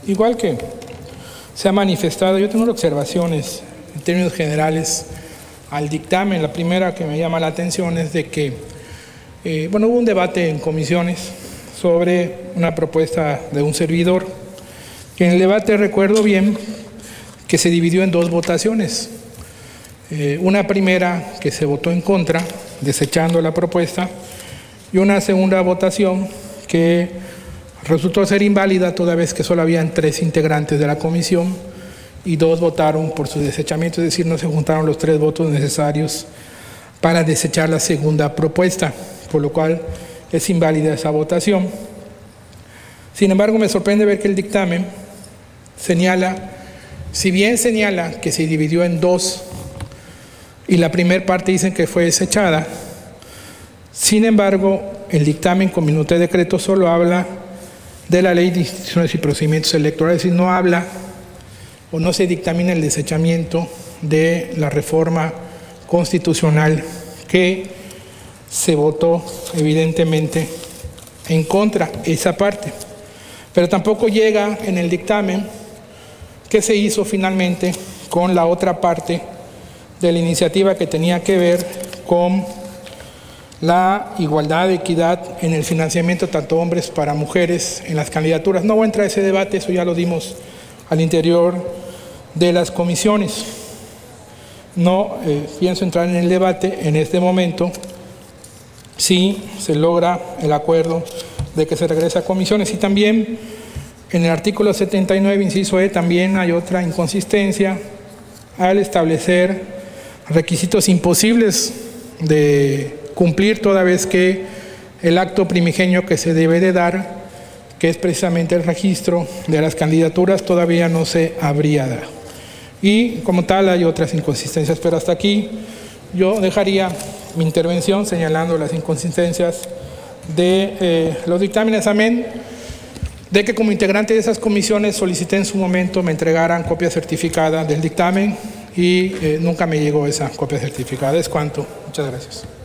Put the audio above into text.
igual que se ha manifestado, yo tengo observaciones en términos generales al dictamen. La primera que me llama la atención es de que, hubo un debate en comisiones sobre una propuesta de un servidor, que en el debate recuerdo bien que se dividió en dos votaciones. Una primera que se votó en contra, desechando la propuesta, y una segunda votación que resultó ser inválida, toda vez que solo habían 3 integrantes de la comisión y 2 votaron por su desechamiento, es decir, no se juntaron los 3 votos necesarios para desechar la segunda propuesta, por lo cual es inválida esa votación. Sin embargo, me sorprende ver que el dictamen señala, si bien señala que se dividió en 2 y la primera parte dicen que fue desechada, sin embargo, el dictamen con minuta de decreto solo habla de la Ley de Instituciones y Procedimientos Electorales, es decir, no habla o no se dictamina el desechamiento de la reforma constitucional que se votó evidentemente en contra, esa parte. Pero tampoco llega en el dictamen qué se hizo finalmente con la otra parte de la iniciativa que tenía que ver con la igualdad, equidad en el financiamiento tanto hombres para mujeres en las candidaturas. No voy a entrar a ese debate, eso ya lo dimos al interior de las comisiones. No pienso entrar en el debate en este momento si se logra el acuerdo de que se regrese a comisiones. Y también en el artículo 79, inciso E, también hay otra inconsistencia al establecer requisitos imposibles de cumplir, toda vez que el acto primigenio que se debe de dar, que es precisamente el registro de las candidaturas, todavía no se habría dado. Y como tal hay otras inconsistencias, pero hasta aquí yo dejaría mi intervención señalando las inconsistencias de los dictámenes, amén de que como integrante de esas comisiones solicité en su momento me entregaran copia certificada del dictamen y nunca me llegó esa copia certificada. Es cuanto. Muchas gracias.